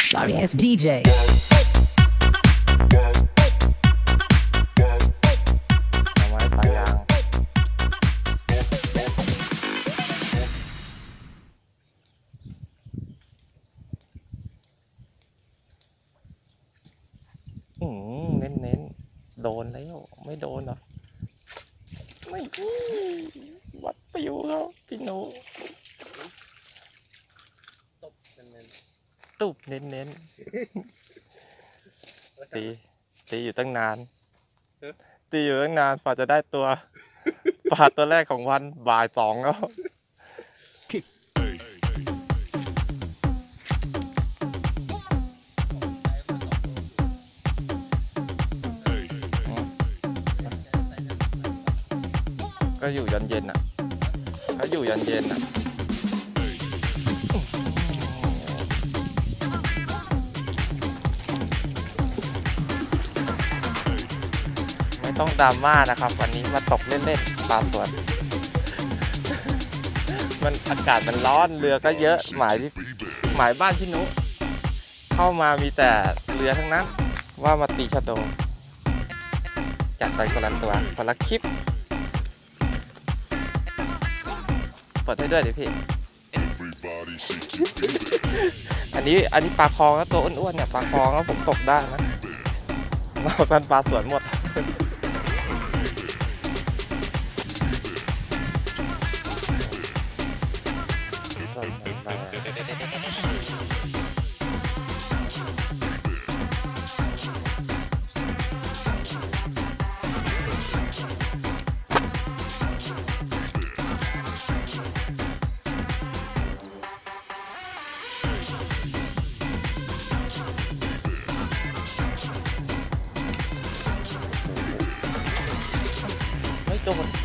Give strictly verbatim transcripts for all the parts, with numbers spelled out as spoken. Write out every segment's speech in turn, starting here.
Sorry ass ดี เจเอาไม้ปลายางอืมเน้นเน้นโดนแล้วไม่โดนเหรอไม่วัดปิวเขาพี่หนูตุบเน้นเน้นตีตีอยู่ตั้งนานตีอยู่ตั้งนานกว่าจะได้ตัวปลาตัวแรกของวันบ่ายสองแล้วก็อยู่ยันเย็นอ่ะเขาอยู่ยันเย็นอ่ะไม่ต้องดราม่านะครับวันนี้มาตกเล่นๆปลาสวนมันอากาศมันร้อนเรือก็เยอะหมายที่หมายบ้านพี่นุเข้ามามีแต่เรือทั้งนั้นว่ามาตีชะโดจัดไปคนละตัวคนละคลิปเปิดให้ด้วยดิพี่อันนี้อันนี้ปลาคองแล้วตัวอ้วนๆเนี่ยปลาคองแล้วผมตกได้นะมันปลาสวนหมดไม่โดน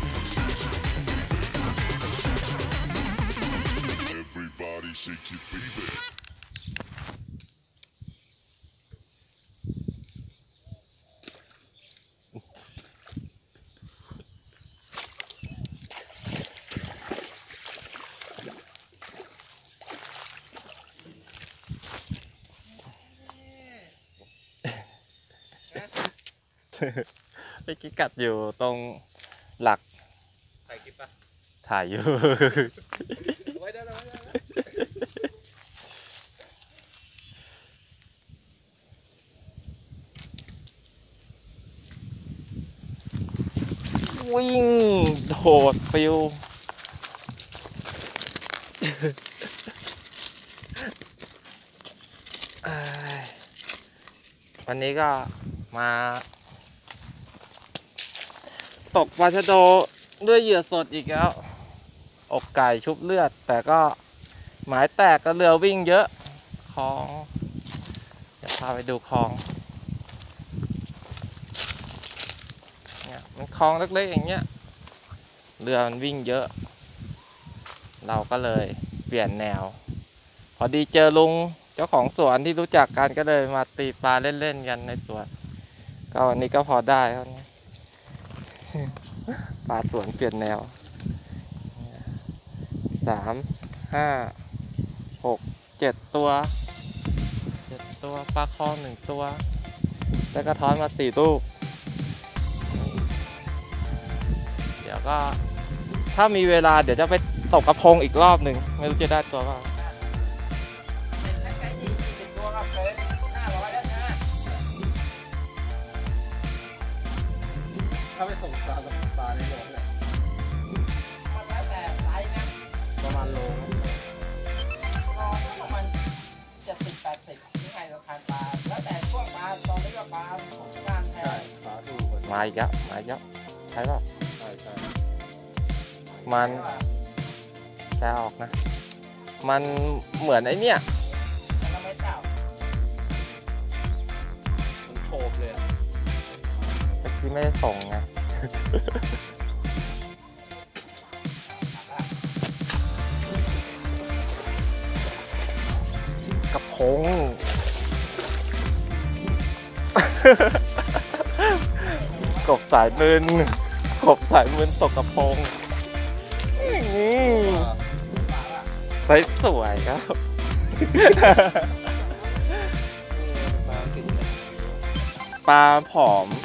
ไปกิกัดอยู่ตรงหลักถ่ายคลิปปะถ่ายอยู่ไว้ได้แล้ววิ่งโดดฟิววันนี้ก็มาตกปลาชะโดด้วยเหยื่อสดอีกแล้วอกไก่ชุบเลือดแต่ก็หมายแตกก็เรือวิ่งเยอะคลองจะพาไปดูคลองเนี่ยมันคลองเล็กๆอย่างเงี้ยเรือมันวิ่งเยอะเราก็เลยเปลี่ยนแนวพอดีเจอลุงเจ้าของสวนที่รู้จักกันก็เลยมาตีปลาเล่นๆกันในสวนก็วันนี้ก็พอได้ครับปลาสวนเปลี่ยนแนวสามห้าหกเจ็ดตัวเจ็ดตัวปลาคอหนึ่งตัวแล้วก็ท้อนมาสี่ลูกเดี๋ยวก็ถ้ามีเวลาเดี๋ยวจะไปตกกระพงอีกรอบหนึ่งไม่รู้จะได้ตัวบ้างถ้าไปส่งปลาปลาในโลกเลยมันแล้วแต่ไซส์นะประมาณโลประมาณเจ็ดสิบแปดสิบที่ไงราคาปลาแล้วแต่ช่วงปลาตอนนี้ก็ปลาของงานแทนปลาดูมาอีกแล้วมาอีกแล้วใช่ป่ะใช่ใช่มันจะออกนะมันเหมือนไอ้เนี่ยมันไม่เจ้ามันโฉบเลยแต่ที่ไม่ได้ส่งไงกระพงกบสายมืนกบสายมืนตกกระพงใสสวยครับปลาผอม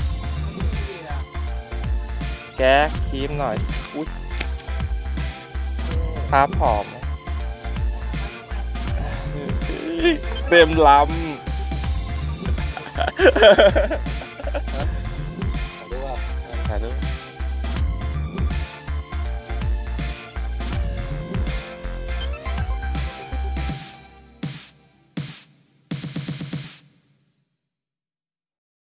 แก้ครีมหน่อยอุ๊ยปลาผอมเต็มลำถ่ายรูป